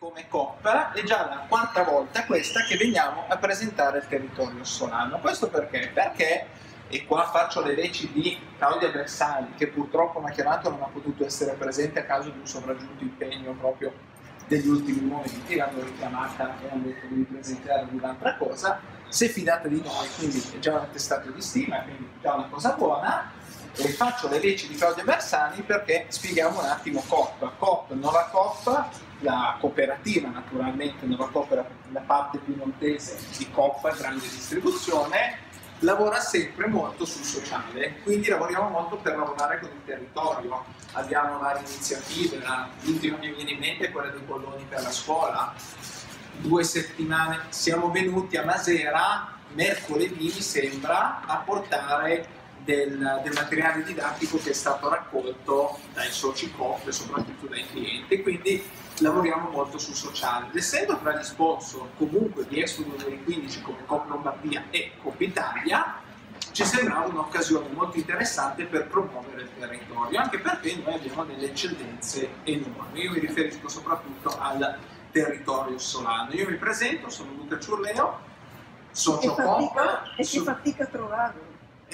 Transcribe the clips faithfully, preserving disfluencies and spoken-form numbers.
come Coop è già la quarta volta questa che veniamo a presentare il territorio ossolano. Questo perché? Perché, e qua faccio le veci di Claudia Bersani, che purtroppo mi ha chiamato e non ha potuto essere presente a causa di un sopraggiunto impegno proprio degli ultimi momenti, l'hanno richiamata e hanno detto di presentare un'altra cosa, si è fidata di noi, quindi è già un attestato di stima, quindi già una cosa buona. E faccio le veci di Claudia Bersani perché spieghiamo un attimo Coop. Coop, Nova Coop, la cooperativa naturalmente, Nova Coop è la parte piemontese di Coop, grande distribuzione, lavora sempre molto sul sociale, quindi lavoriamo molto per lavorare con il territorio. Abbiamo varie iniziative, l'ultima che mi viene in mente è quella dei polloni per la scuola. Due settimane siamo venuti a Masera, mercoledì mi sembra, a portare Del, del materiale didattico che è stato raccolto dai soci Coop e soprattutto dai clienti, quindi lavoriamo molto sul sociale. Essendo tra gli sponsor comunque di Expo duemilaquindici come Coop Lombardia e Coop Italia, ci sembrava un'occasione molto interessante per promuovere il territorio, anche perché noi abbiamo delle eccellenze enormi. Io mi riferisco soprattutto al territorio ossolano. Io mi presento, sono Luca Ciurleo, socio Coop. E che fatica a trovarlo.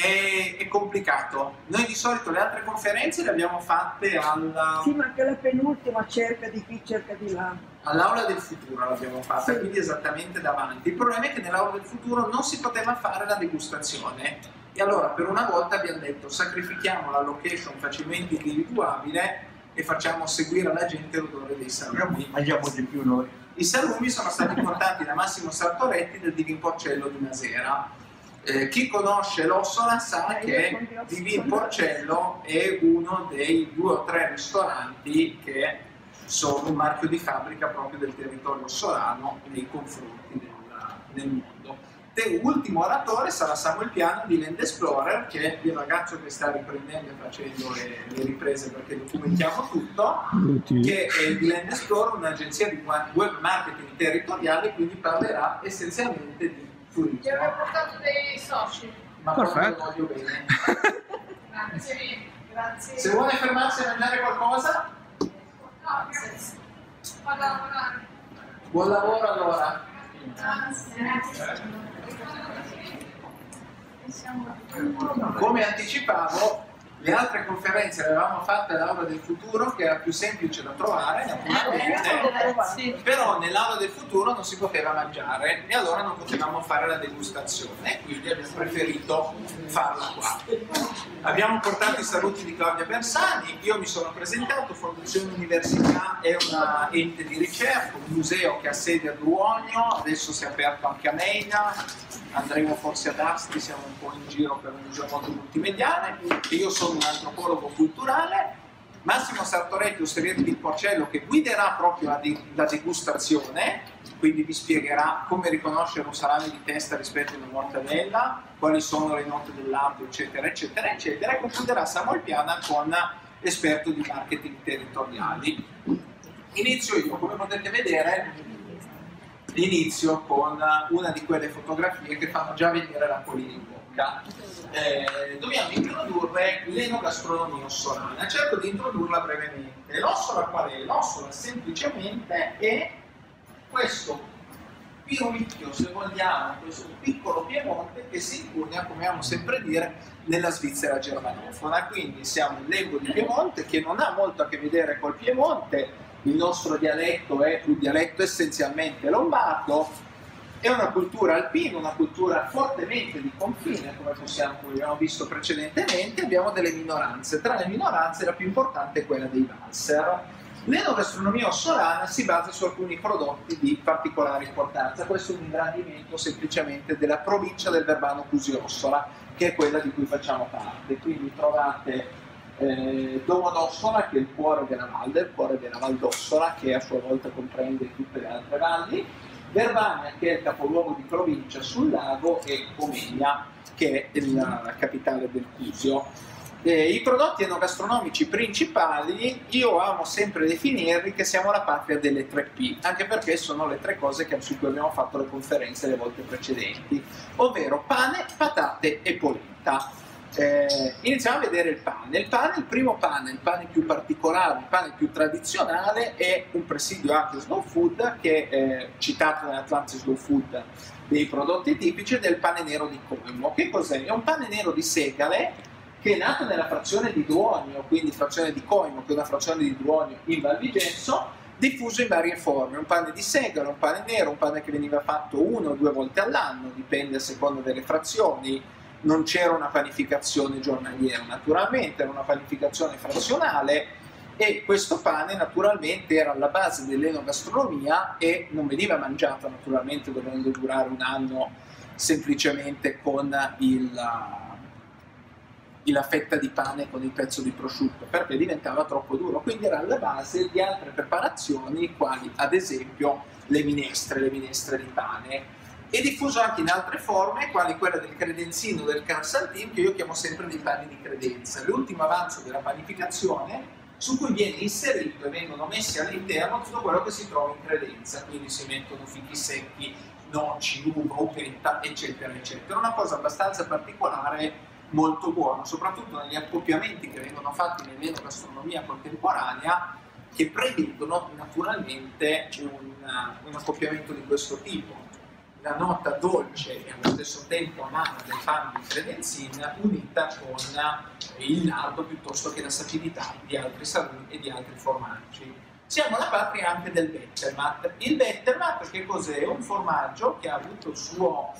È, è complicato. Noi di solito le altre conferenze le abbiamo fatte alla... Sì, ma anche la penultima cerca di qui, cerca di là. All'Aula del Futuro l'abbiamo fatta, sì. Quindi esattamente davanti. Il problema è che nell'Aula del Futuro non si poteva fare la degustazione. E allora per una volta abbiamo detto sacrifichiamo la location facilmente individuabile e facciamo seguire alla gente l'odore dei salumi. Mangiamo di più noi. I salumi sono stati portati da Massimo Sartoretti del Divin Porcello di Masera. Eh, chi conosce l'Ossola sa che Divin Porcello è uno dei due o tre ristoranti che sono un marchio di fabbrica proprio del territorio ossolano nei confronti del, del mondo. L'ultimo oratore sarà Samuel Piano di Land Explorer, che è il ragazzo che sta riprendendo e facendo le, le riprese perché documentiamo tutto, che è di Land Explorer, un'agenzia di web marketing territoriale, quindi parlerà essenzialmente di turismo. Ti avrei portato dei soci. Ma proprio lo voglio bene. Grazie. Grazie. Se vuole fermarsi a mangiare qualcosa, no, vado a lavorare. buon lavoro allora. Grazie. Come anticipavo, le altre conferenze le avevamo fatte all'Aula del Futuro, che era più semplice da trovare naturalmente, però nell'Aula del Futuro non si poteva mangiare e allora non potevamo fare la degustazione, quindi abbiamo preferito farla qua. Abbiamo portato i saluti di Claudia Bersani, io mi sono presentato, Fondazione Università è un ente di ricerca, un museo che ha sede a Duogno, adesso si è aperto anche a Meina, andremo forse ad Asti, siamo un po' in giro per un museo molto multimediale, e io sono un antropologo culturale. Massimo Sartoretti, osteria di Porcello, che guiderà proprio la, di, la degustazione, quindi vi spiegherà come riconoscere un salame di testa rispetto a una mortadella, quali sono le note del latte, eccetera, eccetera, eccetera, e concluderà Samuel Piana con esperto di marketing territoriali. Inizio io, come potete vedere, inizio con una di quelle fotografie che fanno già venire l'acquolina in bocca. Eh, dobbiamo introdurre l'enogastronomia ossolana. Cerco di introdurla brevemente. L'ossola qual è? L'ossola semplicemente è questo pirolicchio, se vogliamo, questo piccolo Piemonte che si incugna, come amo sempre dire, nella Svizzera germanofona. Quindi siamo in Lembo di Piemonte, che non ha molto a che vedere col Piemonte. Il nostro dialetto è un dialetto essenzialmente lombardo. È una cultura alpina, una cultura fortemente di confine, come possiamo, come abbiamo visto precedentemente. Abbiamo delle minoranze. Tra le minoranze la più importante è quella dei valser. L'enogastronomia ossolana si basa su alcuni prodotti di particolare importanza. Questo è un ingrandimento semplicemente della provincia del Verbano Cusio-Ossola, che è quella di cui facciamo parte. Quindi trovate eh, Domodossola, che è il cuore della valle, il cuore della Val d'Ossola, che a sua volta comprende tutte le altre valli, Verbania, che è il capoluogo di provincia sul lago, e Comegna, che è la capitale del Cusio. Eh, I prodotti enogastronomici principali, io amo sempre definirli che siamo la patria delle tre P, anche perché sono le tre cose che, su cui abbiamo fatto le conferenze le volte precedenti, ovvero pane, patate e polenta. Eh, iniziamo a vedere il pane. Il pane, il primo pane, il pane più particolare, il pane più tradizionale, è un presidio anche slow food che è citato nell'Atlantic Slow Food dei prodotti tipici, del pane nero di Colmo. Che cos'è? È un pane nero di segale che è nato nella frazione di Duonio, quindi frazione di Coimo, che è una frazione di Duonio in Val Vigenso, diffuso in varie forme. Un pane di segale, un pane nero, un pane che veniva fatto una o due volte all'anno, dipende a seconda delle frazioni. Non c'era una panificazione giornaliera, naturalmente era una panificazione frazionale, e questo pane naturalmente era alla base dell'enogastronomia e non veniva mangiato naturalmente dovendo durare un anno semplicemente con il, la fetta di pane con il pezzo di prosciutto, perché diventava troppo duro, quindi era alla base di altre preparazioni quali ad esempio le minestre, le minestre di pane. È diffuso anche in altre forme, quali quella del credenzino, del carsaltin, che io chiamo sempre dei pani di credenza, l'ultimo avanzo della panificazione su cui viene inserito e vengono messi all'interno tutto quello che si trova in credenza, quindi si mettono fichi secchi, noci, uva, uvetta, eccetera, eccetera. Una cosa abbastanza particolare, molto buona, soprattutto negli accoppiamenti che vengono fatti nell'enogastronomia contemporanea, che prevedono naturalmente un, un accoppiamento di questo tipo. La nota dolce e allo stesso tempo amara del pane di credenzina unita con il lardo piuttosto che la sapidità di altri salumi e di altri formaggi. Siamo la patria anche del Bettermat. Il Bettermat che cos'è? Un formaggio che ha avuto il suo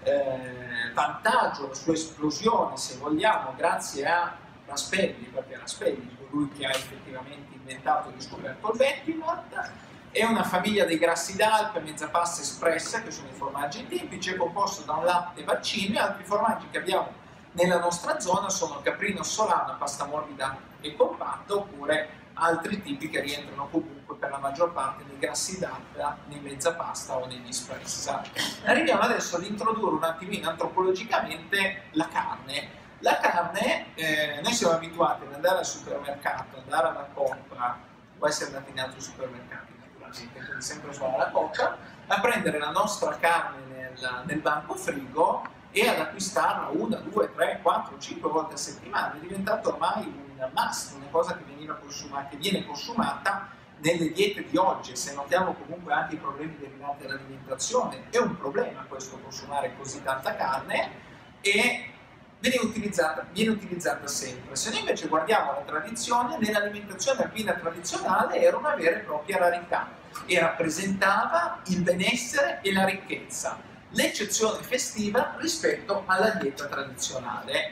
eh, vantaggio, la sua esplosione, se vogliamo, grazie a Raspelli, perché Raspelli è colui che ha effettivamente inventato e riscoperto il Bettermat. È una famiglia dei grassi d'Alpe, mezza pasta espressa, che sono i formaggi tipici, è composto da un latte vaccino, e altri formaggi che abbiamo nella nostra zona sono caprino solano, pasta morbida e compatta, oppure altri tipi che rientrano comunque per la maggior parte nei grassi d'Alpe, nei mezza pasta o negli espressa. Arriviamo adesso ad introdurre un attimino antropologicamente la carne. La carne, eh, noi siamo abituati ad andare al supermercato, andare alla Coop, può essere andati in altri supermercati, quindi sempre sulla la Coop, a prendere la nostra carne nel, nel banco frigo e ad acquistarla una, due, tre, quattro, cinque volte a settimana. È diventato ormai un must, una cosa che, veniva consumata, che viene consumata nelle diete di oggi. Se notiamo comunque anche i problemi derivanti dall'alimentazione, è un problema questo, consumare così tanta carne, e viene utilizzata, viene utilizzata sempre. Se noi invece guardiamo la tradizione, nell'alimentazione alpina tradizionale era una vera e propria rarità e rappresentava il benessere e la ricchezza, l'eccezione festiva rispetto alla dieta tradizionale.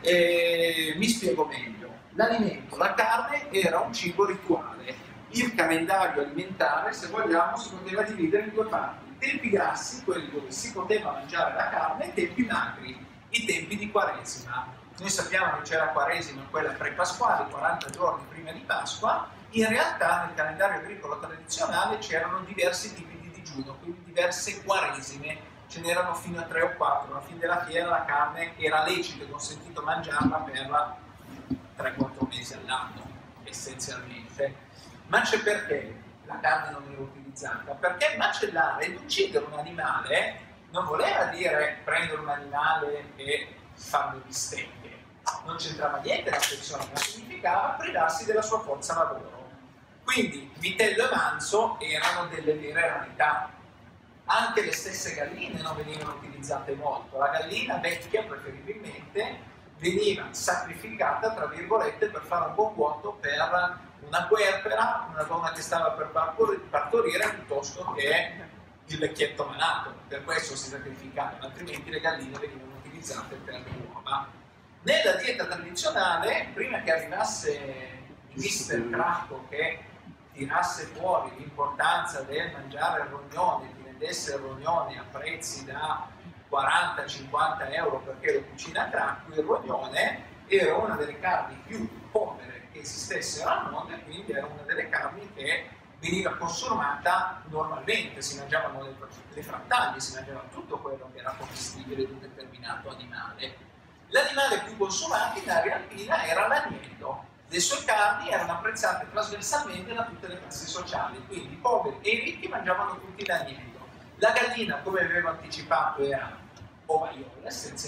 E mi spiego meglio. L'alimento, la carne, era un cibo rituale. Il calendario alimentare, se vogliamo, si poteva dividere in due parti: tempi grassi, quelli dove si poteva mangiare la carne, e tempi magri, i tempi di Quaresima. Noi sappiamo che c'era Quaresima, quella pre-pasquale, quaranta giorni prima di Pasqua. In realtà nel calendario agricolo tradizionale c'erano diversi tipi di digiuno, quindi diverse Quaresime, ce n'erano fino a tre o quattro. Alla fine della fiera la carne era lecito e consentito mangiarla per tre quattro mesi all'anno, essenzialmente. Ma c'è perché la carne non era utilizzata? Perché macellare ed uccidere un animale non voleva dire prendere un animale e farlo bistecche, non c'entrava niente la sezione, ma significava privarsi della sua forza lavoro. Quindi vitello e manzo erano delle vere rarità. Anche le stesse galline non venivano utilizzate molto. La gallina vecchia, preferibilmente, veniva sacrificata, tra virgolette, per fare un buon vuoto per una puerpera, una donna che stava per partorire, piuttosto che il vecchietto malato. Per questo si sacrificavano, altrimenti le galline venivano utilizzate per le uova. Nella dieta tradizionale, prima che arrivasse mister Cracco che tirasse fuori l'importanza del mangiare il rognone, ti vendesse il rognone a prezzi da quaranta cinquanta euro perché lo cucina Cracco, il rognone era una delle carni più povere che esistessero al mondo, e quindi era una delle carni che veniva consumata normalmente. Si mangiavano le, le frattaglie, si mangiava tutto quello che era commestibile di un determinato animale. L'animale più consumato in area alpina era l'agnello. Le sue carni erano apprezzate trasversalmente da tutte le classi sociali, quindi i poveri e i ricchi mangiavano tutti l'agnello. La gallina, come avevo anticipato, era ovaiola essenzialmente,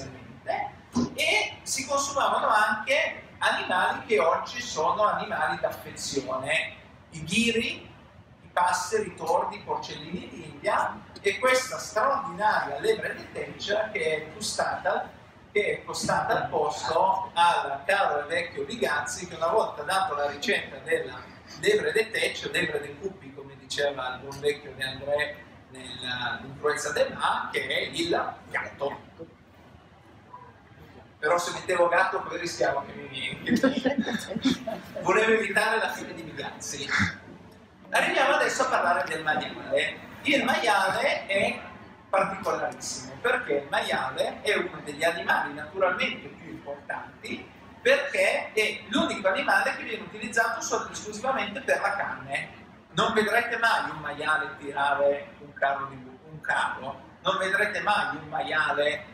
sicuramente, e si consumavano anche animali che oggi sono animali d'affezione, i ghiri, i passeri, i tordi, i porcellini d'India e questa straordinaria lepre di Teccia che è costata, che è costata al posto al caro e vecchio Vigazzi, che una volta dato la ricetta della lepre di Teccia, lepre dei cuppi, come diceva il buon vecchio De André nell'influenza del Ma, che è il gatto. Però se mettevo gatto poi rischiavo che mi, che mi... volevo evitare la fine di Vigazzi. Arriviamo adesso a parlare del maiale. Il maiale è particolarissimo perché il maiale è uno degli animali naturalmente più importanti, perché è l'unico animale che viene utilizzato solo esclusivamente per la carne. Non vedrete mai un maiale tirare un carro di un carro, non vedrete mai un maiale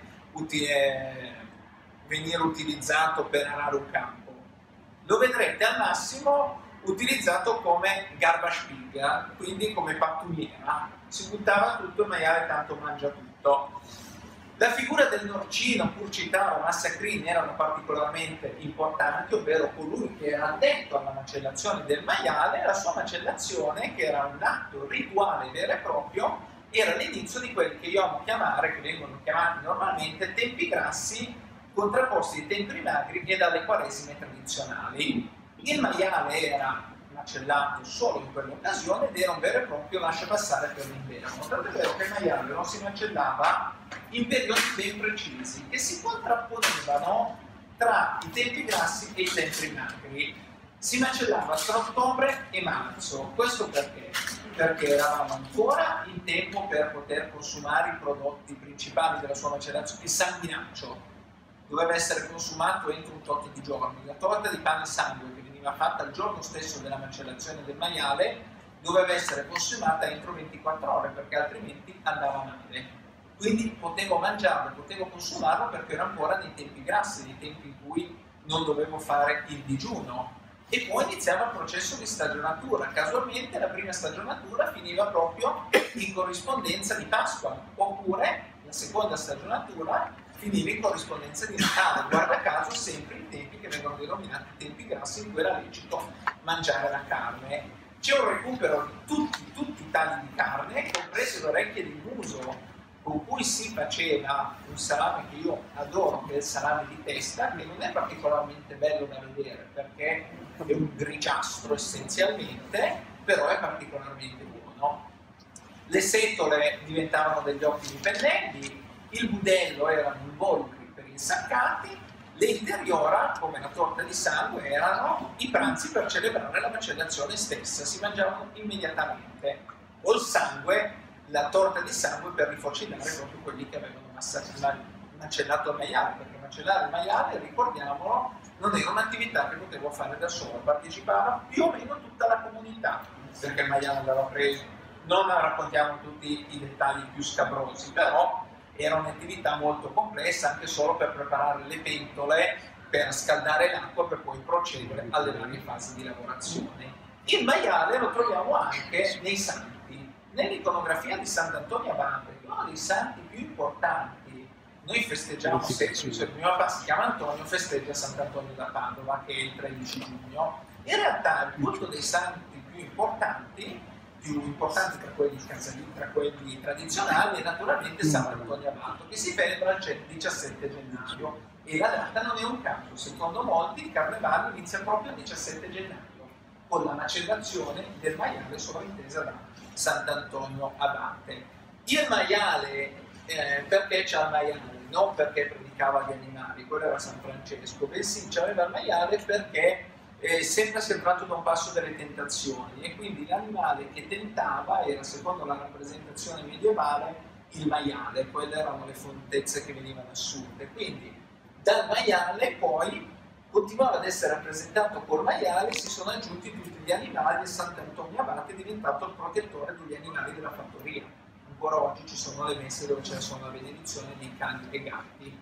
utile, venire utilizzato per arare un campo. Lo vedrete al massimo utilizzato come garbage pig, quindi come pattumiera. Si buttava tutto, il maiale tanto mangia tutto. La figura del norcino, Purcitaro, Massacrini erano particolarmente importanti, ovvero colui che era addetto alla macellazione del maiale. La sua macellazione, che era un atto rituale vero e proprio, era l'inizio di quelli che io amo chiamare, che vengono chiamati normalmente tempi grassi, contrapposti ai tempi magri e dalle quaresime tradizionali. Il maiale era macellato solo in quell'occasione ed era un vero e proprio lasciapassare per l'inverno. Tanto è vero che il maiale non si macellava in periodi ben precisi che si contrapponevano tra i tempi grassi e i tempi magri. Si macellava tra ottobre e marzo. Questo perché? Perché eravamo ancora in tempo per poter consumare i prodotti principali della sua macellazione. Il sanguinaccio doveva essere consumato entro un tot di giorni. La torta di pane e sangue che veniva fatta il giorno stesso della macellazione del maiale doveva essere consumata entro ventiquattro ore, perché altrimenti andava male. Quindi potevo mangiarlo, potevo consumarlo perché ero ancora nei tempi grassi, nei tempi in cui non dovevo fare il digiuno. E poi iniziava il processo di stagionatura. Casualmente la prima stagionatura finiva proprio in corrispondenza di Pasqua, oppure la seconda stagionatura finiva in corrispondenza di Natale, guarda caso sempre in tempi che vengono denominati tempi grassi in cui era lecito mangiare la carne. C'è un recupero di tutti, tutti i tagli di carne, comprese le orecchie di muso, con cui si faceva un salame che io adoro, che è il salame di testa, che non è particolarmente bello da vedere perché è un grigiastro essenzialmente, però è particolarmente buono. Le setole diventavano degli ottimi pennelli, il budello erano involucri per gli insaccati, le interiora, come la torta di sangue, erano i pranzi per celebrare la macellazione stessa, si mangiavano immediatamente. O il sangue, la torta di sangue per rifocinare proprio quelli che avevano macellato il maiale, perché macellare il maiale, ricordiamolo, non era un'attività che potevo fare da solo, partecipava più o meno tutta la comunità, perché il maiale andava preso. Non raccontiamo tutti i dettagli più scabrosi, però era un'attività molto complessa anche solo per preparare le pentole, per scaldare l'acqua per poi procedere alle varie fasi di lavorazione. Il maiale lo troviamo anche nei santi, nell'iconografia di Sant'Antonio Abate, che è uno dei santi più importanti. Noi festeggiamo sempre, cioè il mio papà si chiama Antonio, festeggia Sant'Antonio da Padova, che è il tredici giugno. In realtà il culto dei santi più importanti più importanti tra quelli casalini, tra quelli tradizionali, è naturalmente Sant'Antonio Abate, che si celebra il diciassette gennaio, e la data non è un caso. Secondo molti il carnevale inizia proprio il diciassette gennaio, con la macellazione del maiale sovrintesa da Sant'Antonio Abate. Il maiale, eh, perché c'ha il maiale? Non perché predicava gli animali, quello era San Francesco, bensì c'aveva il maiale perché è sempre sembrato da un passo delle tentazioni, e quindi l'animale che tentava era, secondo la rappresentazione medievale, il maiale. Quelle erano le fontezze che venivano assunte. Quindi dal maiale poi continuava ad essere rappresentato col maiale, si sono aggiunti tutti gli animali e Sant'Antonio Abate è diventato il protettore degli animali della fattoria. Ancora oggi ci sono le messe dove c'è la benedizione di cani e gatti.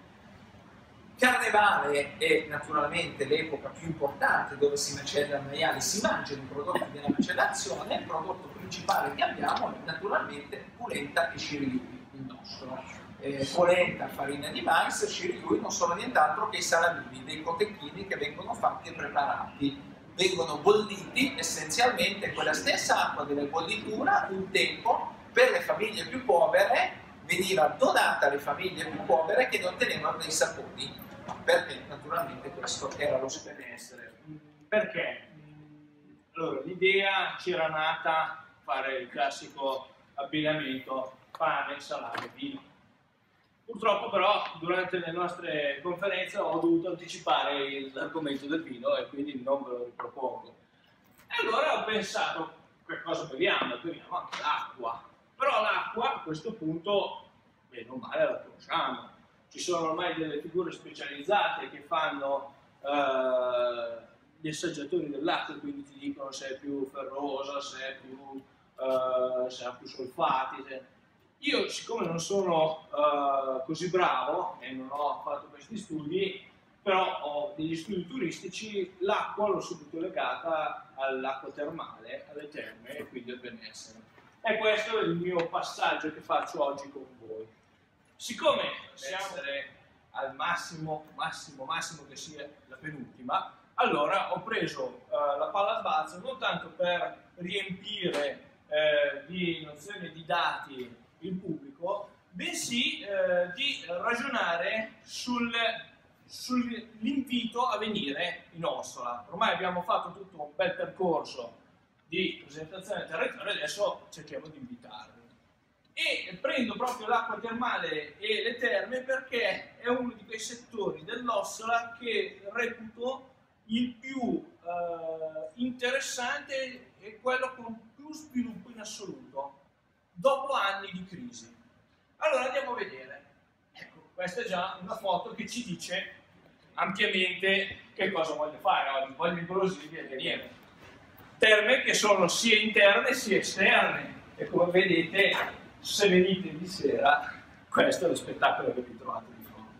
Carnevale è naturalmente l'epoca più importante dove si macella il maiale, si mangiano i prodotti della macellazione. Il prodotto principale che abbiamo è naturalmente polenta e scirioli, il nostro. eh, polenta, farina di mais, shiriyui non sono nient'altro che i salamini, dei cotechini che vengono fatti e preparati. Vengono bolliti essenzialmente quella stessa acqua della bollitura un tempo per le famiglie più povere veniva donata alle famiglie più povere che non tenevano dei saponi, perché naturalmente questo era lo benessere. Perché? Allora, l'idea c'era nata fare il classico abbinamento pane, salame, vino. Purtroppo però durante le nostre conferenze ho dovuto anticipare l'argomento del vino e quindi non ve lo ripropongo. E allora ho pensato, che cosa beviamo? Beviamo anche l'acqua. Però l'acqua a questo punto, bene o male, la conosciamo. Ci sono ormai delle figure specializzate che fanno eh, gli assaggiatori dell'acqua, quindi ti dicono se è più ferrosa, se è più, eh, se ha più solfati. Se... Io, siccome non sono uh, così bravo e non ho fatto questi studi, però ho degli studi turistici, l'acqua l'ho subito legata all'acqua termale, alle terme e quindi al benessere. E questo è il mio passaggio che faccio oggi con voi. Siccome siamo al massimo, massimo, massimo che sia la penultima, allora ho preso uh, la palla al balzo non tanto per riempire eh, di nozioni di dati il pubblico, bensì eh, di ragionare sul, sull'invito a venire in Ossola. Ormai abbiamo fatto tutto un bel percorso di presentazione del territorio, adesso cerchiamo di invitarvi. E prendo proprio l'acqua termale e le terme perché è uno di quei settori dell'Ossola che reputo il più eh, interessante e quello con più sviluppo in assoluto, dopo anni di crisi. Allora andiamo a vedere. Ecco, questa è già una foto che ci dice ampiamente che cosa voglio fare oggi. Voglio ingolosirvi e venire. Terme che sono sia interne sia esterne. E come vedete, se venite di sera, questo è lo spettacolo che vi trovate di fronte.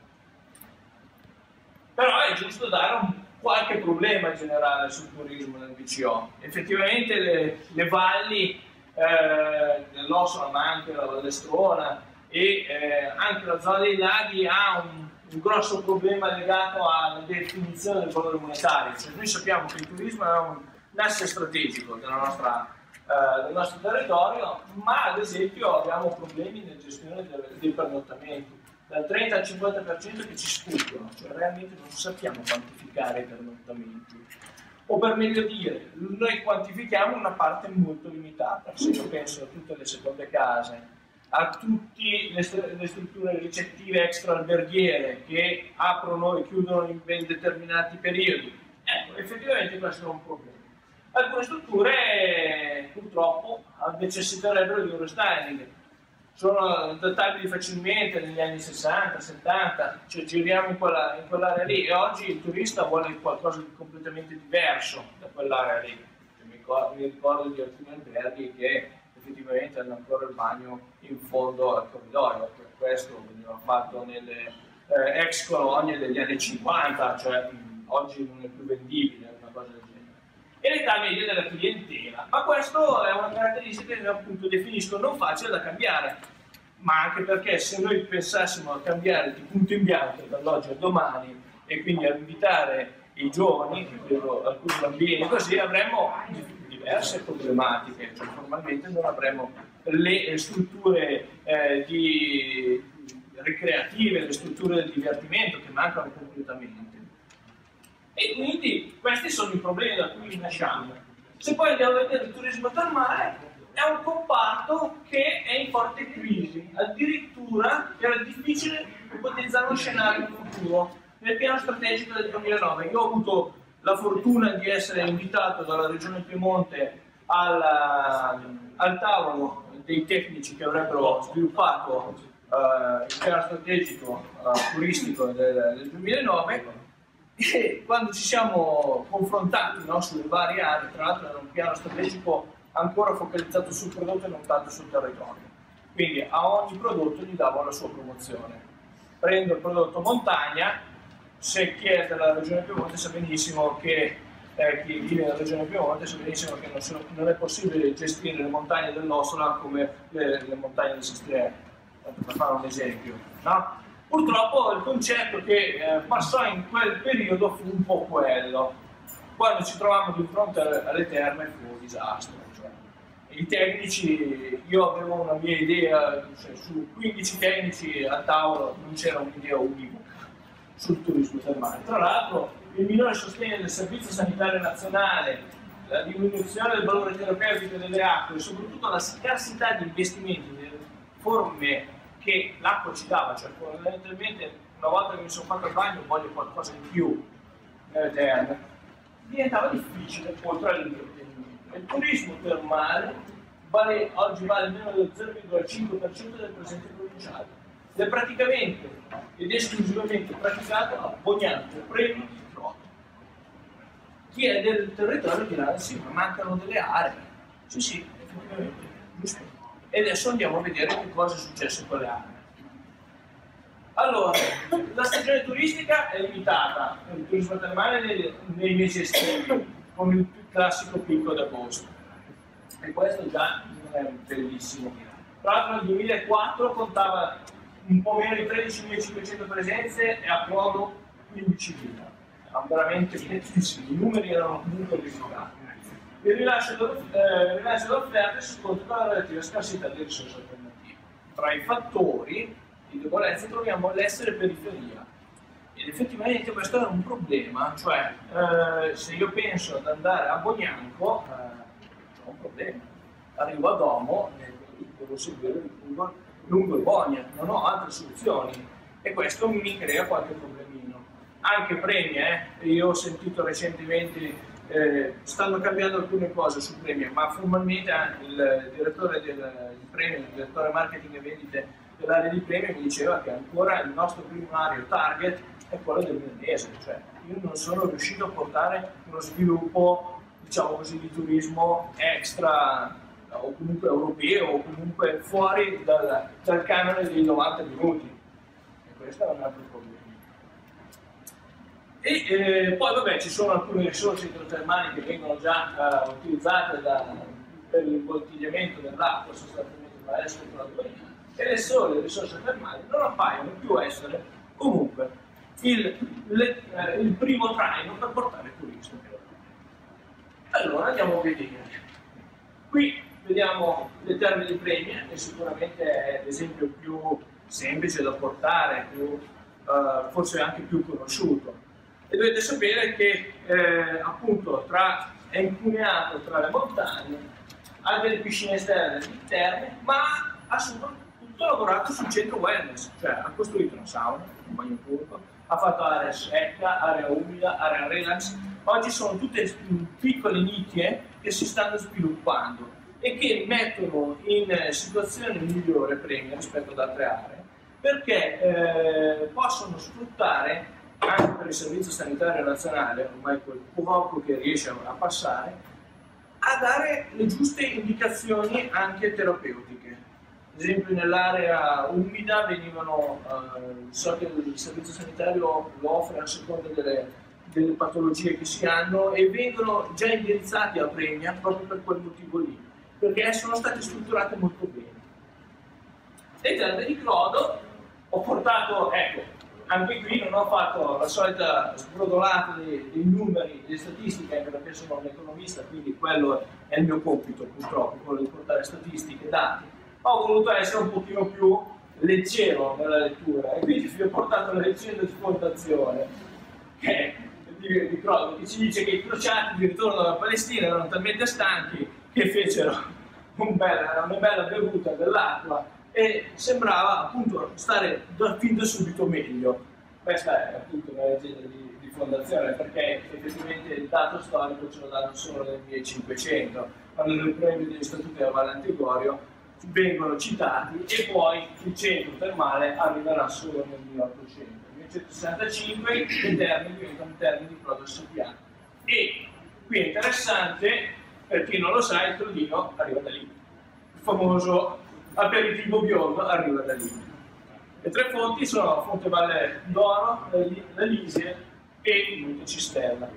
Però è giusto dare un qualche problema generale sul turismo nel B C O. Effettivamente le, le valli Eh, dell'Ossola, ma anche la Vallestrona e eh, anche la zona dei laghi ha un, un grosso problema legato alla definizione del valore monetario. Cioè, noi sappiamo che il turismo è un, un asse strategico della nostra, eh, del nostro territorio, ma ad esempio abbiamo problemi nella gestione del, dei pernottamenti, dal trenta al cinquanta per cento che ci sfuggono, cioè realmente non sappiamo quantificare i pernottamenti. O per meglio dire, noi quantifichiamo una parte molto limitata. Se io penso a tutte le seconde case, a tutte le, le strutture ricettive extra-alberghiere che aprono e chiudono in ben determinati periodi, ecco, effettivamente questo è un problema. Alcune strutture purtroppo necessiterebbero di un restyling. Sono adattabili facilmente negli anni sessanta, settanta, cioè giriamo in quella, in quell'area lì e oggi il turista vuole qualcosa di completamente diverso da quell'area lì. Cioè, mi, ricordo, mi ricordo di alcuni alberghi che effettivamente hanno ancora il bagno in fondo al corridoio, per questo veniva fatto nelle eh, ex colonie degli anni cinquanta, cioè mh, oggi non è più vendibile una cosa del genere. E l'età media della clientela, ma questo è una caratteristica che appunto definisco non facile da cambiare, ma anche perché se noi pensassimo a cambiare di punto in bianco dall'oggi al domani e quindi a invitare i giovani, alcuni bambini, così avremmo diverse problematiche, cioè formalmente non avremo le strutture eh, di ricreative, le strutture del divertimento che mancano completamente. E quindi questi sono i problemi da cui nasciamo. Se poi andiamo a vedere il turismo termale, è un comparto che è in forte crisi, addirittura era difficile ipotizzare uno scenario futuro. Nel piano strategico del duemilanove io ho avuto la fortuna di essere invitato dalla Regione Piemonte al, al tavolo dei tecnici che avrebbero sviluppato uh, il piano strategico uh, turistico del, del duemilanove. E quando ci siamo confrontati, no, sulle varie aree, tra l'altro era un piano strategico ancora focalizzato sul prodotto e non tanto sul territorio, quindi a ogni prodotto gli davo la sua promozione. Prendo il prodotto montagna, se chi è della regione Piemonte sa benissimo che eh, chi vive nella regione Piemonte sa benissimo che non, sono, non è possibile gestire le montagne dell'Ossola come le, le montagne del Sestriere. per fare un esempio, no? Purtroppo il concetto che eh, passò in quel periodo fu un po' quello. Quando ci trovavamo di fronte alle terme fu un disastro. Cioè, i tecnici, io avevo una mia idea, cioè, su quindici tecnici a tavolo non c'era un'idea univoca sul turismo termale. Tra l'altro il minore sostegno del Servizio Sanitario Nazionale, la diminuzione del valore terapeutico delle acque e soprattutto la scarsità di investimenti nelle forme che l'acqua ci dava, cioè fondamentalmente una volta che mi sono fatto il bagno voglio qualcosa in più nelle terme, diventava difficile oltre all'intrattenimento. Il turismo termale vale, oggi vale meno del zero virgola cinque per cento del presente provinciale ed è praticamente ed esclusivamente praticato a Bognanto, Premio e Croto. Chi è del territorio dirà sì, ma mancano delle aree. Sì, sì, effettivamente, giusto. E adesso andiamo a vedere che cosa è successo con le aree. Allora, la stagione turistica è limitata, il turismo termale nei, nei mesi estivi, con il più classico picco d'agosto. E questo già non è bellissimo. Tra l'altro nel duemilaquattro contava un po' meno di tredicimilacinquecento presenze e a Crodo quindicimila. Erano veramente tantissimi, i numeri erano comunque risultati. Il rilascio dell'offerta si scontra con la relativa scarsità delle risorse alternative. Tra i fattori di debolezza troviamo l'essere periferia. Ed effettivamente questo è un problema, cioè eh, se io penso ad andare a Bognanco, eh, ho un problema. Arrivo a Domo e devo seguire lungo, lungo il Bogna, non ho altre soluzioni e questo mi crea qualche problemino. Anche Premia, eh, io ho sentito recentemente Eh, stanno cambiando alcune cose su Premia, ma formalmente il direttore del il Premia, il direttore marketing e vendite dell'area di Premia mi diceva che ancora il nostro primario target è quello del milanese, cioè io non sono riuscito a portare uno sviluppo, diciamo così, di turismo extra o comunque europeo o comunque fuori dal, dal canone dei novanta minuti e questo è un altro problema. E eh, poi vabbè ci sono alcune risorse idrotermali che vengono già uh, utilizzate da, per l'imbottigliamento dell'acqua sostanzialmente da adesso la Dovania e le sole risorse termali non appaiono più essere comunque il, le, eh, il primo traino per portare turisti. Allora andiamo a vedere. Qui vediamo le terme di Premia che sicuramente è l'esempio più semplice da portare, più, uh, forse anche più conosciuto. E dovete sapere che eh, appunto tra, è incuneato tra le montagne, ha delle piscine esterne e interne, ma ha soprattutto lavorato sul centro wellness, cioè ha costruito una sauna, un bagno turco, ha fatto area secca, area umida, area relax. Oggi sono tutte piccole nicchie che si stanno sviluppando e che mettono in situazione migliore Premia rispetto ad altre aree, perché eh, possono sfruttare anche per il Servizio Sanitario Nazionale, ormai quel poco che riesce a passare, a dare le giuste indicazioni anche terapeutiche. Ad esempio nell'area umida venivano, eh, so che il Servizio Sanitario lo offre a seconda delle, delle patologie che si hanno e vengono già indirizzati a Premia proprio per quel motivo lì, perché sono state strutturate molto bene. Le terme di Crodo ho portato, ecco, anche qui non ho fatto la solita sbrodolata dei, dei numeri, delle statistiche, anche perché sono un economista, quindi quello è il mio compito purtroppo, quello di portare statistiche e dati. Ho voluto essere un pochino più leggero nella lettura e quindi vi ho portato la lezione di fondazione che, di, di Crodo, che ci dice che i crociati di ritorno dalla Palestina erano talmente stanchi che fecero un bella, una bella bevuta dell'acqua e sembrava appunto stare da, fin da subito meglio. Questa è appunto una leggenda di, di fondazione, perché effettivamente il dato storico ce lo danno solo nel millecinquecento, quando nel premio degli statuti della Valle Antigorio vengono citati e poi il centro termale arriverà solo nel milleottocento. Nel milleottocentosessantacinque i termini diventano termini di Crodo S P A. E qui è interessante, per chi non lo sa, il Trodino arriva da lì. Il famoso aperitivo biondo arriva da lì. Le tre fonti sono Fonte Valle d'Oro, la Lisie e il Monte Cisterna.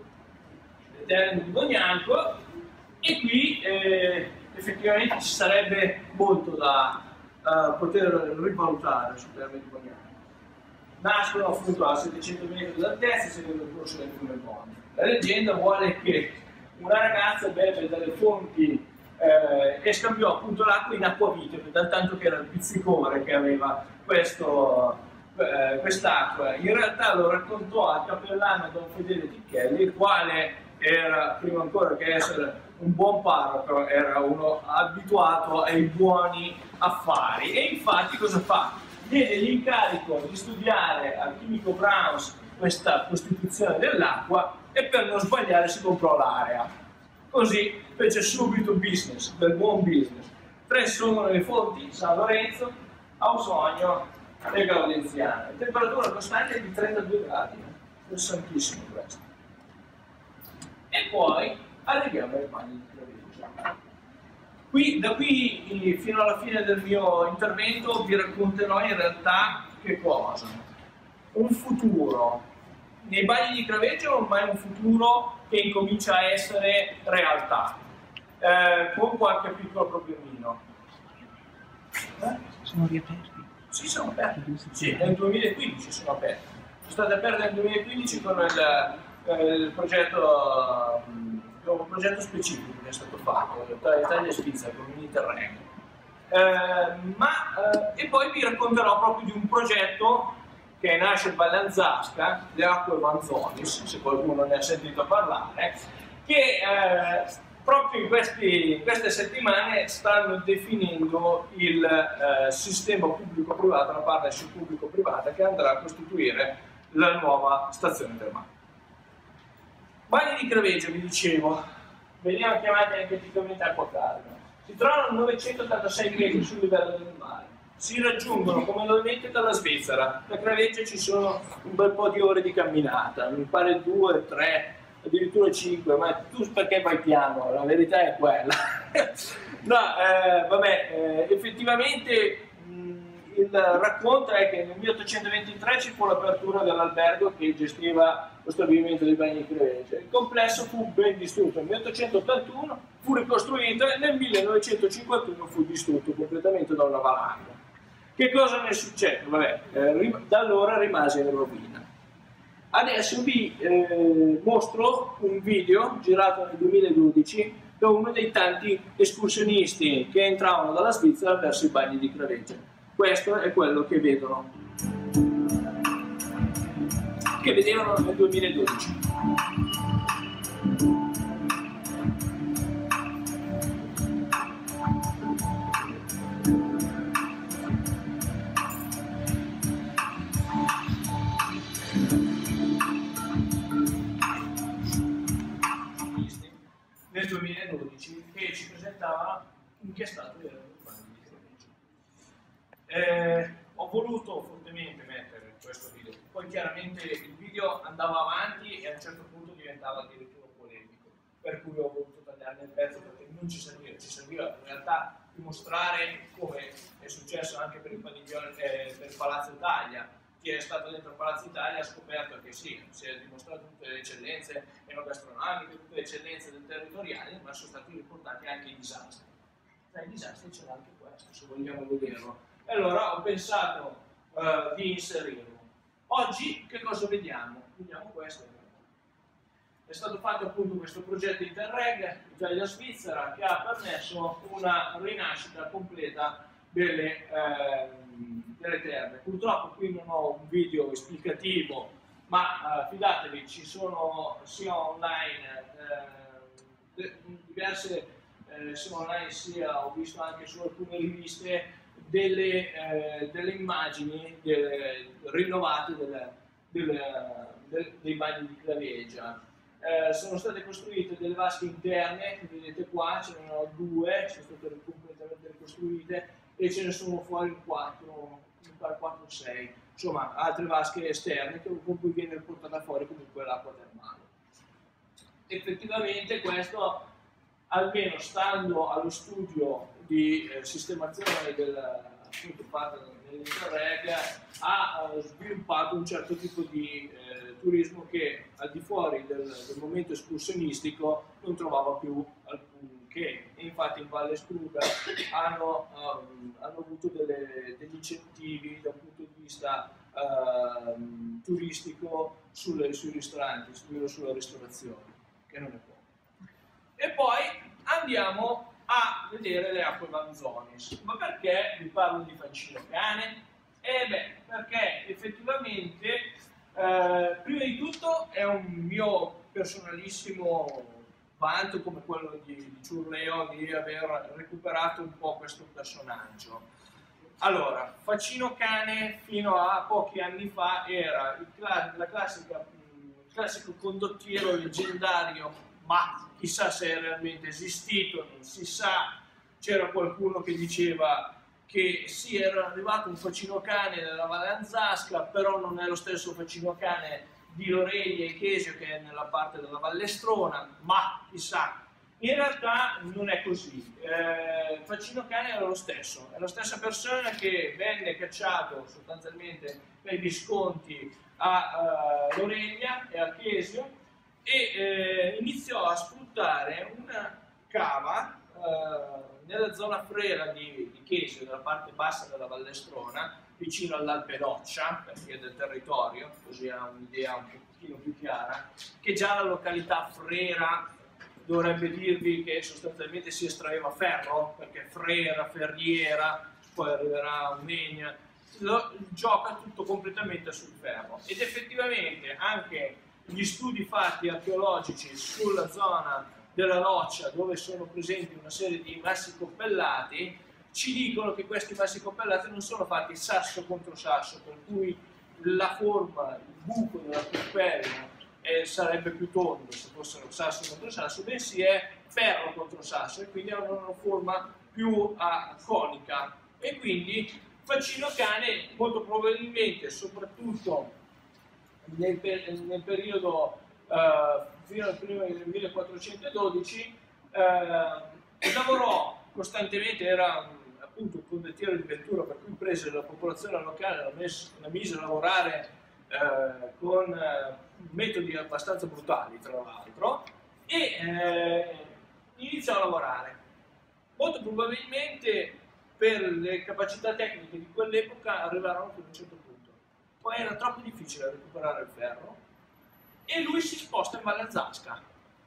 Le terme di Bognanco, e qui eh, effettivamente ci sarebbe molto da, uh, poter rivalutare sul termine di ogni anno. Nascono appunto a settecento metri d'altezza seguendo il corso del fiume Boni. La leggenda vuole che una ragazza beve dalle fonti eh, e scambiò appunto l'acqua in acquavite, dal tanto che era il pizzicore che aveva questo, eh, quest'acqua. In realtà lo raccontò al cappellano Don Fedele Ticchelli, il quale era, prima ancora che essere un buon parroco, era uno abituato ai buoni affari. E infatti cosa fa? Diede l'incarico di studiare al chimico Browns questa costituzione dell'acqua e per non sbagliare si comprò l'area. Così fece subito business, del buon business. Tre sono le fonti: San Lorenzo, Ausonio e Gaudenziana. La temperatura costante è di trentadue gradi, interessantissimo questo. E poi arriviamo ai bagni di Claveggio. Qui, da qui fino alla fine del mio intervento vi racconterò in realtà che cosa? Un futuro nei bagni di Claveggio, ma è un futuro che incomincia a essere realtà, eh, con qualche piccolo problemino. Eh? Sono riaperti? Sì, sono aperti. Sì, nel duemilaquindici sono aperti. Sono state aperte nel duemilaquindici con il, eh, il progetto, un progetto specifico che è stato fatto tra Italia e Svizzera con un Interreg. Eh, ma, eh, e poi vi racconterò proprio di un progetto che nasce in Valle Anzasca, le acque Manzonis, se qualcuno ne ha sentito parlare, che eh, proprio in, questi, in queste settimane stanno definendo il eh, sistema pubblico-privato, la partnership pubblico-privata che andrà a costituire la nuova stazione termale. Bagni di Claveggio, vi dicevo, venivano chiamati anche anticamente acqua calda. Si trovano a novecentottantasei metri sul livello del mare. Si raggiungono comodamente dalla Svizzera. Da Claveggio ci sono un bel po' di ore di camminata, mi pare due, tre, addirittura cinque, ma tu perché vai piano? La verità è quella. No, eh, vabbè, eh, effettivamente mh, il racconto è che nel milleottocentoventitré ci fu l'apertura dell'albergo che gestiva lo stabilimento dei bagni di Claveggio. Il complesso fu ben distrutto nel milleottocentottantuno, fu ricostruito e nel millenovecentocinquantuno fu distrutto completamente da una valanga. Che cosa ne succede? Vabbè, eh, da allora rimase in rovina. Adesso vi eh, mostro un video girato nel duemiladodici da uno dei tanti escursionisti che entravano dalla Svizzera verso i bagni di Claveggio. Questo è quello che vedono, che vedevano nel duemiladodici. Nel duemiladodici che ci presentavano in che stato erano i bagni di Claveggio. Eh, ho voluto fortemente mettere questo video, poi chiaramente il video andava avanti e a un certo punto diventava addirittura polemico, per cui ho voluto tagliarne il pezzo perché non ci serviva, ci serviva in realtà dimostrare come è successo anche per il, padiglione, eh, per il Palazzo Italia. Chi è stato dentro il Palazzo Italia ha scoperto che sì, si è dimostrato tutte le eccellenze enogastronomiche, tutte le eccellenze del territoriale, ma sono stati riportati anche i disastri. Tra i disastri c'era anche questo, se vogliamo vederlo. E allora ho pensato uh, di inserirlo. Oggi che cosa vediamo? Vediamo questo. È stato fatto appunto questo progetto Interreg Italia-Svizzera che ha permesso una rinascita completa delle, eh, delle terme. Purtroppo qui non ho un video esplicativo, ma eh, fidatevi, ci sono sia online eh, diverse eh, sia online sia ho visto anche su alcune riviste delle, eh, delle immagini delle, rinnovate delle, delle, delle, dei bagni di Claveggio. Eh, sono state costruite delle vasche interne che vedete qua, ce ne sono due, sono state completamente ricostruite e ce ne sono fuori quattro, quattro sei, insomma altre vasche esterne con cui viene portata fuori comunque l'acqua termale. Effettivamente questo, almeno stando allo studio di eh, sistemazione del, appunto, fatto nell'Interreg, ha eh, sviluppato un certo tipo di eh, turismo che al di fuori del, del momento escursionistico non trovava più alcun che. infatti in Valle Struga hanno, um, hanno avuto delle, degli incentivi dal punto di vista uh, turistico sulle, sui ristoranti, sulla ristorazione, che non è poco. E poi andiamo a vedere le acque Vanzonis. Ma perché vi parlo di Fancino Cane? Eh beh, perché effettivamente, eh, prima di tutto, è un mio personalissimo vanto, come quello di, di Ciurleo, di aver recuperato un po' questo personaggio. Allora, Fancino Cane fino a pochi anni fa era il, la classica, il classico condottiero leggendario, ma chissà se è realmente esistito, non si sa. C'era qualcuno che diceva che sì, era arrivato un Fancino Cane nella Valle Anzasca, però non è lo stesso Fancino Cane di Loreglia e Chesio che è nella parte della Vallestrona, ma chissà. In realtà non è così. Eh, Fancino Cane era lo stesso, è la stessa persona che venne cacciato sostanzialmente per Visconti a uh, Loreglia e a Chesio, e eh, iniziò a sfruttare una cava eh, nella zona frera di, di Chesio, nella parte bassa della Vallestrona, vicino all'Alpe d'Occia, per via del territorio, così ha un'idea un pochino più chiara, che già la località frera dovrebbe dirvi che sostanzialmente si estraeva ferro, perché frera, ferriera, poi arriverà Unegna, lo, gioca tutto completamente sul ferro. Ed effettivamente anche gli studi fatti archeologici sulla zona della roccia, dove sono presenti una serie di massi coppellati, ci dicono che questi massi coppellati non sono fatti sasso contro sasso, per cui la forma, il buco della coppella eh, sarebbe più tondo se fossero sasso contro sasso, bensì è ferro contro sasso, e quindi hanno una forma più a conica. E quindi Fancino Cane molto probabilmente, soprattutto Nel, per, nel periodo uh, fino al primo del millequattrocentododici, uh, lavorò costantemente, era un, appunto un condottiero di vettura, per cui prese la popolazione locale, la, mes, la mise a lavorare uh, con uh, metodi abbastanza brutali, tra l'altro, e uh, iniziò a lavorare. Molto probabilmente per le capacità tecniche di quell'epoca arrivarono fino a un certo punto. Poi era troppo difficile recuperare il ferro e lui si sposta in Valle Anzasca,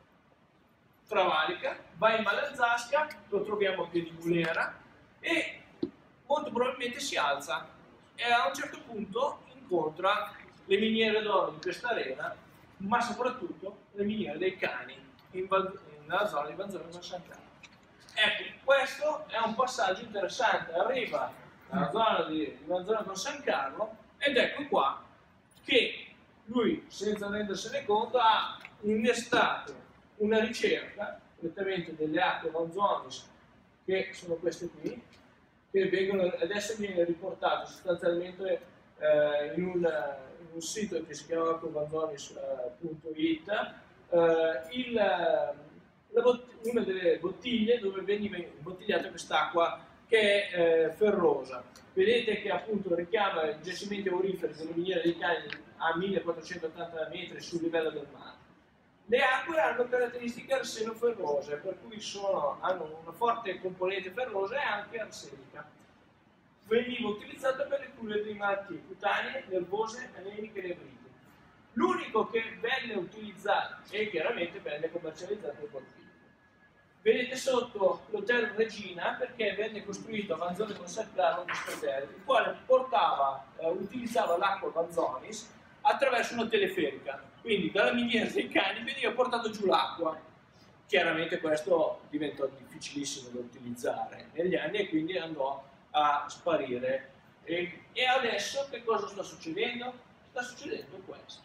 travalica, va in Valle Anzasca, lo troviamo a Piedimulera e molto probabilmente si alza, e a un certo punto incontra le miniere d'oro di questa arena, ma soprattutto le miniere dei Cani in Val, nella zona di Vanzone con San Carlo. Ecco, questo è un passaggio interessante. Arriva nella zona di, di Vanzone con San Carlo, ed ecco qua che lui, senza rendersene conto, ha innestato una ricerca direttamente delle acque Vanzonis, che sono queste qui, che vengono, adesso viene riportato sostanzialmente eh, in, un, in un sito che si chiama acque vanzonis punto it, eh, il, la una delle bottiglie dove veniva imbottigliata quest'acqua che è eh, ferrosa. Vedete che appunto richiama i giacimenti auriferi delle miniere dei Cani a millequattrocentottanta metri sul livello del mare. Le acque hanno caratteristiche arseno-ferrose, per cui sono, hanno una forte componente ferrosa e anche arsenica. Veniva utilizzata per le cure di malattie cutanee, nervose, anemiche e nevrite. L'unico che venne utilizzato e chiaramente venne commercializzato in Porfiglio. Vedete sotto l'hotel Regina, perché venne costruito a Vanzone con San Carlo di Spedel, il quale portava, eh, utilizzava l'acqua Vanzonis attraverso una teleferica. Quindi dalla miniera dei Cani veniva portato giù l'acqua. Chiaramente questo diventò difficilissimo da utilizzare negli anni e quindi andò a sparire. E, e adesso che cosa sta succedendo? Sta succedendo questo.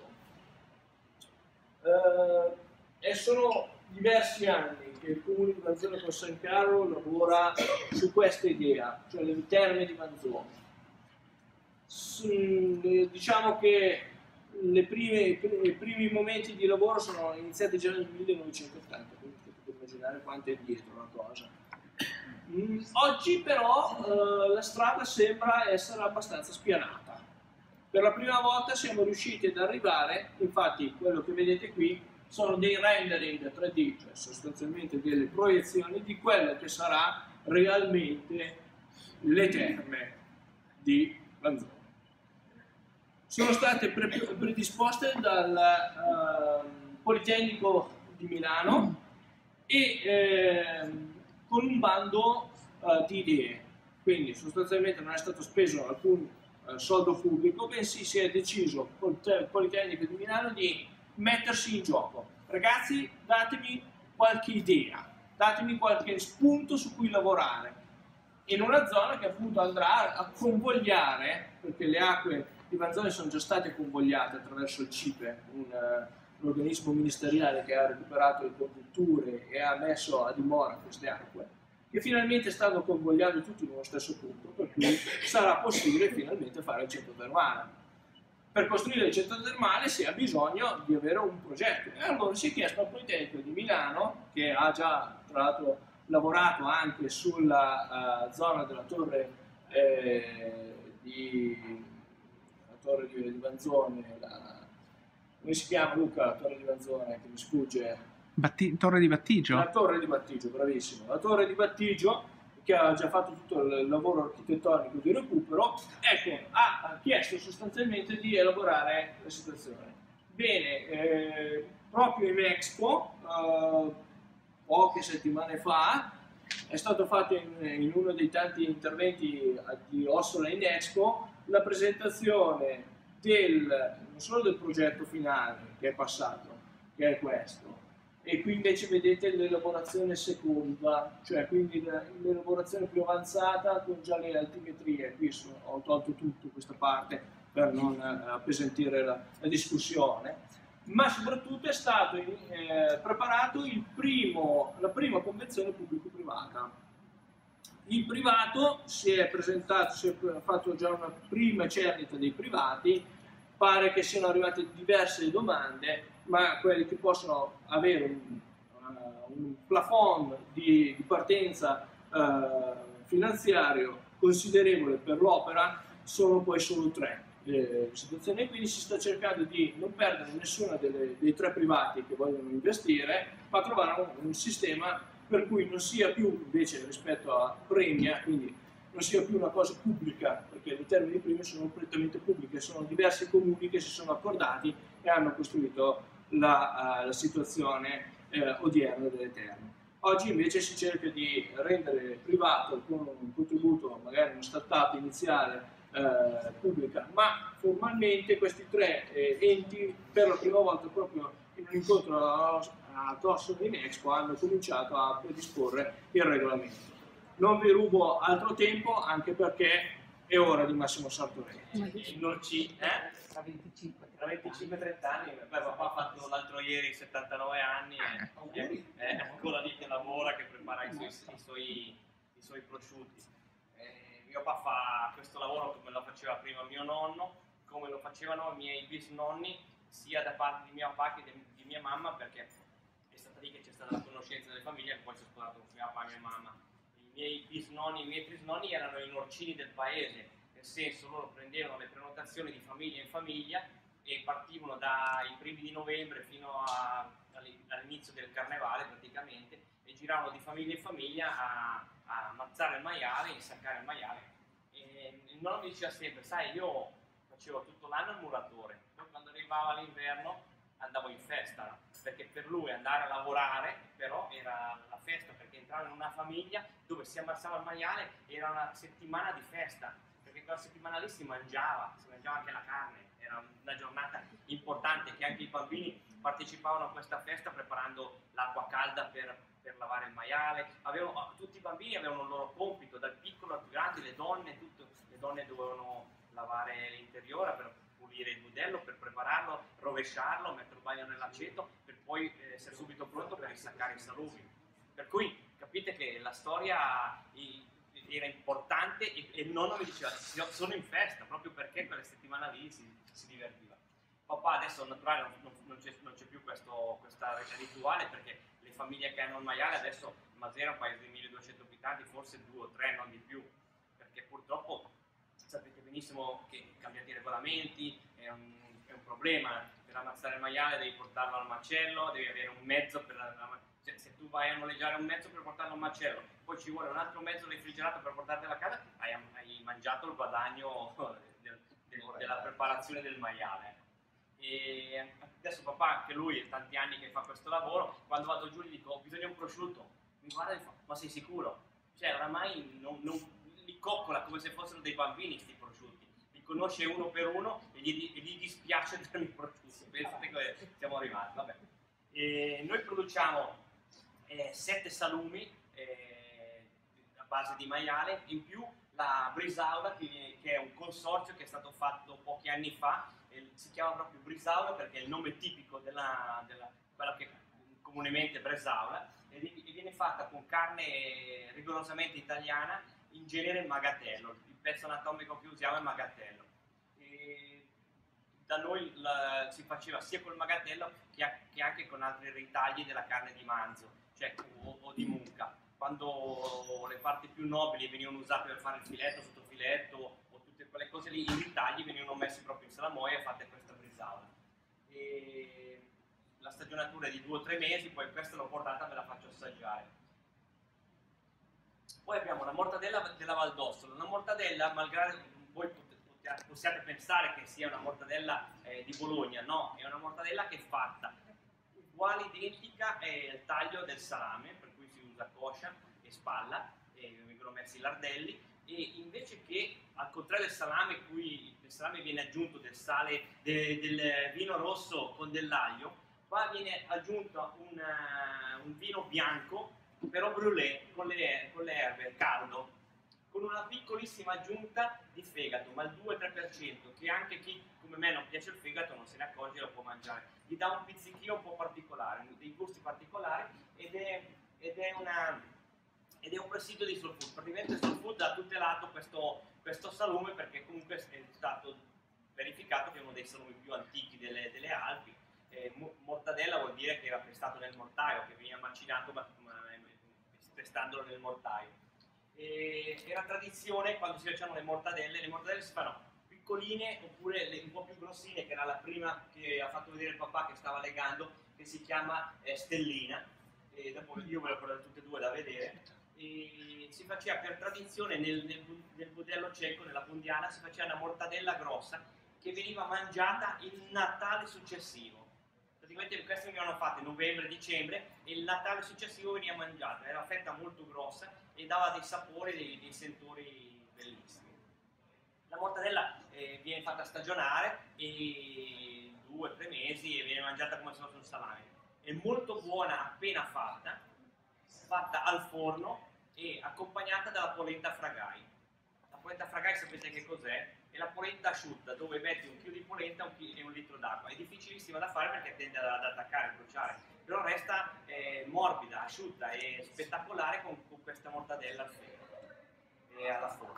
Uh, e sono diversi anni che il comune di Vanzone con San Carlo lavora su questa idea, cioè le terme di Vanzone. S diciamo che le prime, i primi momenti di lavoro sono iniziati già nel millenovecentottanta, quindi potete immaginare quanto è dietro la cosa. Mm, oggi però eh, la strada sembra essere abbastanza spianata. Per la prima volta siamo riusciti ad arrivare, infatti quello che vedete qui sono dei rendering tre D, cioè sostanzialmente delle proiezioni di quello che sarà realmente le terme di Lanzone. Sono state pre predisposte dal uh, Politecnico di Milano e eh, con un bando uh, di idee, quindi sostanzialmente non è stato speso alcun uh, soldo pubblico, bensì si è deciso col Politecnico di Milano di mettersi in gioco. Ragazzi, datemi qualche idea, datemi qualche spunto su cui lavorare in una zona che appunto andrà a convogliare, perché le acque di Manzoni sono già state convogliate attraverso il CIPE, un, uh, un organismo ministeriale che ha recuperato le condutture e ha messo a dimora queste acque, che finalmente stanno convogliando tutti in uno stesso punto, per cui sarà possibile finalmente fare il centro termale. Per costruire il centro termale si ha bisogno di avere un progetto, e allora si è chiesto al Politecnico di Milano, che ha già tra l'altro lavorato anche sulla uh, zona della torre eh, di, la torre di, di Manzone, la, come si chiama Luca? La torre di Manzone che mi sfugge. Batti, torre di Battigio? La torre di Battigio, bravissimo. La torre di Battigio, che ha già fatto tutto il lavoro architettonico di recupero, ecco, ha chiesto sostanzialmente di elaborare la situazione. Bene, eh, proprio in Expo, eh, poche settimane fa, è stato fatto in, in uno dei tanti interventi di Ossola in Expo la presentazione del, non solo del progetto finale che è passato, che è questo, e qui invece vedete l'elaborazione seconda, cioè quindi l'elaborazione più avanzata con già le altimetrie. Qui sono, ho tolto tutto questa parte per non eh, appesantire la, la discussione, ma soprattutto è stato eh, preparato il primo, la prima convenzione pubblico-privata. Il privato si è presentato, si è fatto già una prima cernita dei privati, pare che siano arrivate diverse domande, ma quelli che possono avere un, uh, un plafond di, di partenza uh, finanziario considerevole per l'opera sono poi solo tre le situazioni, e quindi si sta cercando di non perdere nessuna delle, dei tre privati che vogliono investire, ma trovare un, un sistema per cui non sia più invece rispetto a premia, quindi non sia più una cosa pubblica, perché le terme di prime sono prettamente pubbliche, sono diversi comuni che si sono accordati e hanno costruito la, uh, la situazione uh, odierna delle terme. Oggi invece si cerca di rendere privato con un contributo, magari una start-up iniziale uh, pubblica, ma formalmente questi tre eh, enti per la prima volta proprio in un incontro a, a Tossola in Expo hanno cominciato a predisporre il regolamento. Non vi rubo altro tempo, anche perché è ora di Massimo Sartoretti. Non ci, eh? Tra venticinque trenta anni, beh, papà ha fatto l'altro ieri settantanove anni e è ancora lì che lavora, che prepara i suoi, i suoi, i suoi prosciutti. Eh, mio papà fa questo lavoro come lo faceva prima mio nonno, come lo facevano i miei bisnonni, sia da parte di mio papà che di, di mia mamma, perché è stata lì che c'è stata la conoscenza delle famiglie e poi si è sposato con mio papà e mia mamma. I miei bisnonni, i miei trisnonni erano i norcini del paese, nel senso loro prendevano le prenotazioni di famiglia in famiglia e partivano dai primi di novembre fino all'inizio del carnevale praticamente e giravano di famiglia in famiglia a, a ammazzare il maiale, insaccare il maiale. E il nonno mi diceva sempre, sai, io facevo tutto l'anno il muratore, poi quando arrivava l'inverno andavo in festa, perché per lui andare a lavorare però era la festa, perché entrava in una famiglia dove si ammazzava il maiale, era una settimana di festa, perché quella settimana lì si mangiava, si mangiava anche la carne, era una giornata importante che anche i bambini partecipavano a questa festa preparando l'acqua calda per, per lavare il maiale. Avevano, tutti i bambini avevano il loro compito, dal piccolo al più grande, le donne, tutto, le donne dovevano lavare l'interiore per pulire il budello, per prepararlo, rovesciarlo, metterlo bagno nell'aceto per poi essere subito pronto per insaccare i salumi. Per cui capite che la storia era importante e il nonno mi diceva sono in festa proprio perché quella settimana lì si, si divertiva. Papà adesso naturale non, non c'è più questo, questa rituale, perché le famiglie che hanno il maiale adesso Masera è un paese di milleduecento abitanti, forse due o tre, non di più, perché purtroppo sapete benissimo che cambiati i regolamenti è un, è un problema per per ammazzare il maiale devi portarlo al macello, devi avere un mezzo per la, la, cioè, se tu vai a noleggiare un mezzo per portarlo al macello, poi ci vuole un altro mezzo refrigerato per portartelo a casa, hai, hai mangiato il guadagno del, del, della preparazione del maiale. E adesso papà, anche lui, è tanti anni che fa questo lavoro, quando vado giù gli dico ho bisogno di un prosciutto, mi guarda e fa ma sei sicuro? Cioè oramai non, non, li coccola come se fossero dei bambini sti prosciutti, li conosce uno per uno e gli, e gli dispiace darmi il prosciutto, pensate che siamo arrivati, vabbè. E noi produciamo eh, sette salumi eh, a base di maiale, in più la Brisaula che, che è un consorzio che è stato fatto pochi anni fa, eh, si chiama proprio Brisaula perché è il nome tipico della, della quella che comunemente è Bresaula, e viene fatta con carne rigorosamente italiana, in genere magatello, il pezzo anatomico che usiamo è magatello. E da noi la, si faceva sia col magatello che, che anche con altri ritagli della carne di manzo, cioè o, o di mucca. Quando le parti più nobili venivano usate per fare il filetto, sottofiletto o tutte quelle cose lì, i ritagli venivano messi proprio in salamoia e fatte questa brisaola. E la stagionatura è di due o tre mesi, poi questa l'ho portata e ve la faccio assaggiare. Poi abbiamo la mortadella della Valdossola, una mortadella, malgrado voi possiate pensare che sia una mortadella eh, di Bologna, no, è una mortadella che è fatta uguale, identica, è il taglio del salame, per cui si usa coscia e spalla, e vengono messi i lardelli, e invece che, al contrario del salame, cui il salame viene aggiunto del sale, de, del vino rosso con dell'aglio, qua viene aggiunto un, uh, un vino bianco, però brûlé, con le, con le erbe, caldo, con una piccolissima aggiunta di fegato, ma il due tre per cento, che anche chi come me non piace il fegato non se ne accorge e lo può mangiare. Gli dà un pizzichino un po' particolare, dei gusti particolari, ed è, ed è, una, ed è un presidio di Soul Food. Praticamente Soul Food ha tutelato questo, questo salume perché comunque è stato verificato che è uno dei salumi più antichi delle, delle Alpi. Eh, mortadella vuol dire che era pestato nel mortaio, che veniva macinato ma, ma, pestandolo nel mortaio. E era tradizione quando si facevano le mortadelle, le mortadelle si fanno piccoline oppure le, un po' più grossine, che era la prima che ha fatto vedere il papà che stava legando, che si chiama eh, stellina, e dopo io ve le ho portate tutte e due da vedere. E si faceva per tradizione nel, nel, nel budello cieco, nella Bundiana, si faceva una mortadella grossa che veniva mangiata il Natale successivo. Praticamente queste venivano fatte novembre, dicembre, e il Natale successivo veniva mangiata, era una fetta molto grossa e dava dei sapori, dei, dei sentori bellissimi. La mortadella eh, viene fatta stagionare e due o tre mesi e viene mangiata come se fosse un salame. È molto buona appena fatta, fatta al forno e accompagnata dalla polenta fragai. La polenta fragai sapete che cos'è? È la polenta asciutta, dove metti un chilo di polenta e un litro d'acqua. È difficilissima da fare perché tende ad attaccare, a bruciare, però resta eh, morbida, asciutta e spettacolare con, con questa mortadella al ferro e alla forma.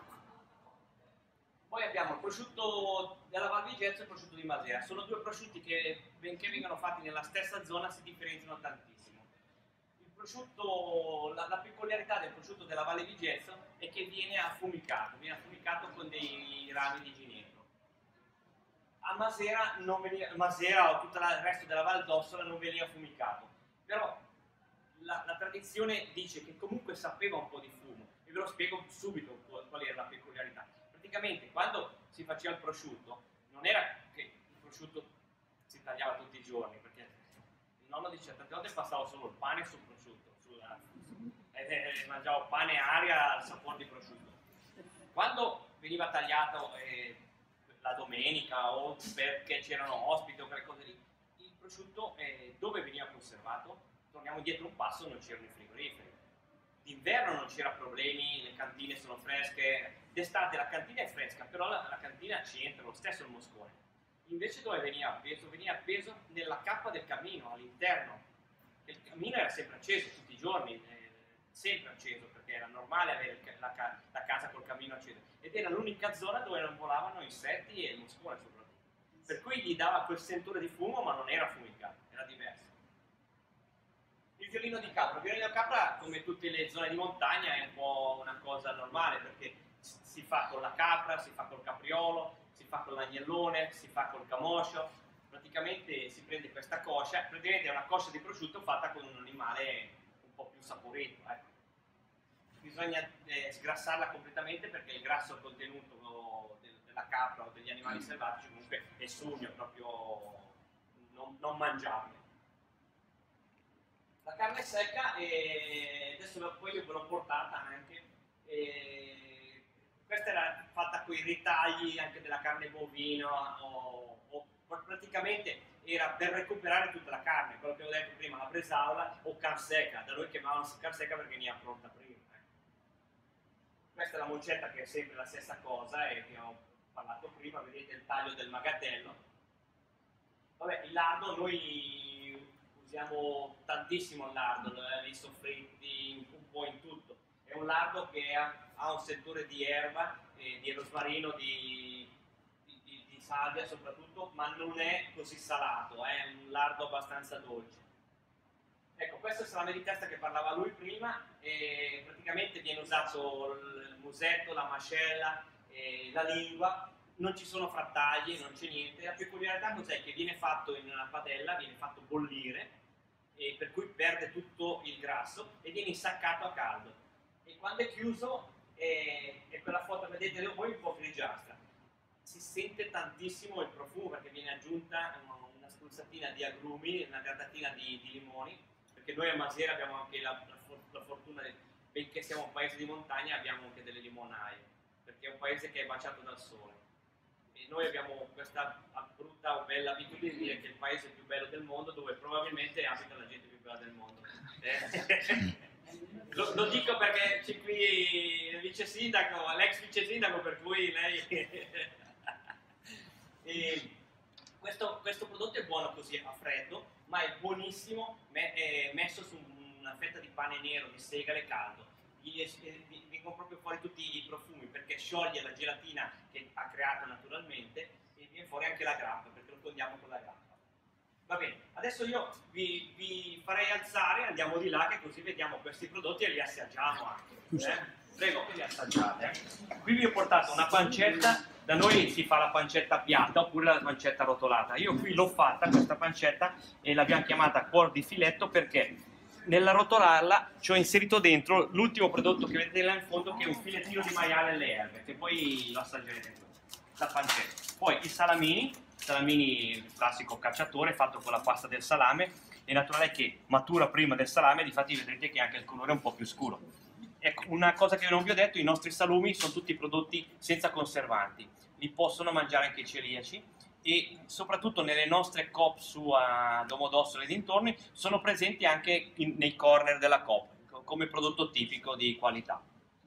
Poi abbiamo il prosciutto della Val Vigezzo e il prosciutto di Masera. Sono due prosciutti che, benché vengano fatti nella stessa zona, si differenziano tantissimo. Il prosciutto, la, la peculiarità del prosciutto della Valle Vigezzo è che viene affumicato, viene affumicato con dei rami di ginepro. A Masera, non veniva, Masera o tutto il resto della Val d'Ossola non veniva affumicato, però la, la tradizione dice che comunque sapeva un po' di fumo, e ve lo spiego subito qual era la peculiarità. Praticamente quando si faceva il prosciutto, non era che il prosciutto si tagliava tutti i giorni, perché il nonno dice tante volte passavo solo il pane sul prosciutto, sulla, e, e mangiavo pane e aria al sapore di prosciutto. Quando veniva tagliato eh, la domenica o perché c'erano ospiti o quelle cose lì, il prosciutto eh, dove veniva conservato? Torniamo indietro un passo, non c'erano i frigoriferi. D'inverno non c'era problemi, le cantine sono fresche, d'estate la cantina è fresca, però la, la cantina c'entra, lo stesso il moscone. Invece dove veniva appeso? Veniva appeso nella cappa del camino, all'interno. Il camino era sempre acceso tutti i giorni, eh, sempre acceso, perché era normale avere la, ca la casa col camino acceso. Ed era l'unica zona dove non volavano insetti e il moscone soprattutto. Per cui gli dava quel sentore di fumo, ma non era fumicato, era diverso. Il violino di capra. Il violino di capra, come tutte le zone di montagna, è un po' una cosa normale, perché si fa con la capra, si fa col capriolo, si fa con l'agnellone, si fa col camoscio. praticamente si prende questa coscia, praticamente è una coscia di prosciutto fatta con un animale un po' più saporito, ecco. Bisogna eh, sgrassarla completamente perché il grasso contenuto del, della capra o degli animali selvatici comunque è sugno, proprio non, non mangiabile. La carne secca, eh, adesso poi io ve l'ho portata anche, eh, questa era fatta con i ritagli anche della carne bovina, o, o praticamente era per recuperare tutta la carne, quello che ho detto prima, la bresaola o carne secca, da noi chiamavano carne secca perché veniva pronta prima. Questa è la moncetta che è sempre la stessa cosa e che ho parlato prima, vedete il taglio del magatello. Vabbè, il lardo noi usiamo tantissimo il lardo, li soffritti un po' in tutto. È un lardo che ha, ha un settore di erba, eh, di rosmarino, di, di, di, di salvia soprattutto, ma non è così salato, è un lardo abbastanza dolce. Ecco, questo è il salame di testa che parlava lui prima, e praticamente viene usato il musetto, la mascella, e la lingua, non ci sono frattagli, non c'è niente. La peculiarità cos'è? Che viene fatto in una padella, viene fatto bollire, e per cui perde tutto il grasso e viene insaccato a caldo. E quando è chiuso, è, è quella foto, vedete voi, un po' grigiastra. Si sente tantissimo il profumo perché viene aggiunta una, una spruzzatina di agrumi, una grattatina di, di limoni, perché noi a Masera abbiamo anche la, la, la fortuna, benché siamo un paese di montagna, abbiamo anche delle limonaie, perché è un paese che è baciato dal sole. E noi abbiamo questa brutta o bella abitudine di dire che è il paese più bello del mondo, dove probabilmente abita la gente più bella del mondo. Eh? lo, lo dico perché c'è qui il vice sindaco, l'ex vice sindaco, per cui lei... e questo, questo prodotto è buono così a freddo, ma è buonissimo me, è messo su una fetta di pane nero di segale caldo. Gli vengono proprio fuori tutti i profumi perché scioglie la gelatina che ha creato naturalmente e viene fuori anche la grappa perché lo condiamo con la grappa. Va bene, adesso io vi, vi farei alzare, andiamo di là che così vediamo questi prodotti e li assaggiamo anche. Eh? Prego, li assaggiate. Qui vi ho portato una pancetta, da noi si fa la pancetta piatta oppure la pancetta rotolata. Io qui l'ho fatta, questa pancetta, e l'abbiamo chiamata cuor di filetto perché nella rotolarla ci ho inserito dentro l'ultimo prodotto che vedete là in fondo, che è un filettino di maiale alle erbe, che poi lo assaggerete. La pancetta. Poi i salamini, salamini il classico cacciatore fatto con la pasta del salame, è naturale che matura prima del salame, difatti vedrete che anche il colore è un po' più scuro. Ecco, una cosa che non vi ho detto, i nostri salumi sono tutti prodotti senza conservanti, li possono mangiare anche i celiaci e soprattutto nelle nostre Coop su a Domodossola e dintorni sono presenti anche in, nei corner della Coop come prodotto tipico di qualità.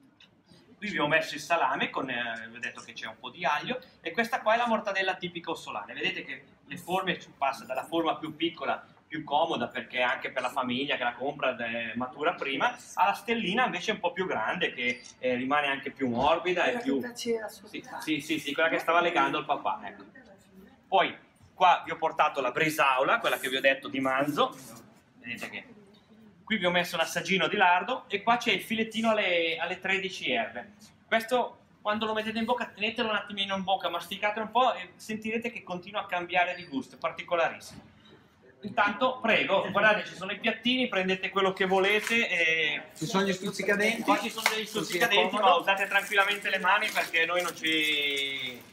Qui vi ho messo il salame, con, eh, vi ho detto che c'è un po' di aglio, e questa qua è la mortadella tipica ossolana. Vedete che le forme passano dalla forma più piccola, più comoda perché anche per la famiglia che la compra eh, matura prima, alla stellina invece un po' più grande che eh, rimane anche più morbida e più... Sì, sì, sì, sì, quella che stava legando il papà, ecco. Poi qua vi ho portato la bresaola, quella che vi ho detto di manzo, vedete che qui vi ho messo un assaggino di lardo e qua c'è il filettino alle, alle tredici erbe. Questo quando lo mettete in bocca tenetelo un attimino in bocca, masticate un po' e sentirete che continua a cambiare di gusto, è particolarissimo. Intanto prego, guardate ci sono i piattini, prendete quello che volete. E... ci sono gli stuzzicadenti. Qua ci sono degli stuzzicadenti, ma usate tranquillamente le mani perché noi non ci...